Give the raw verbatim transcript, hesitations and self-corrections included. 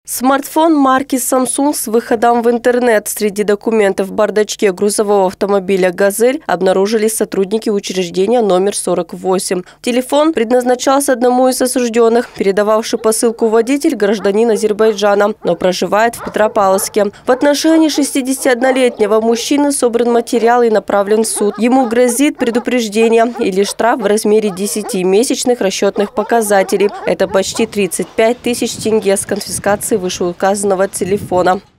Смартфон марки Samsung с выходом в интернет. Среди документов в бардачке грузового автомобиля «Газель» обнаружились сотрудники учреждения номер сорок восемь. Телефон предназначался одному из осужденных. Передававший посылку водитель – гражданин Азербайджана, но проживает в Петропавловске. В отношении шестидесятиоднолетнего мужчины собран материал и направлен в суд. Ему грозит предупреждение или штраф в размере десяти месячных расчетных показателей. Это почти тридцать пять тысяч тенге с конфискацией вышеуказанного телефона.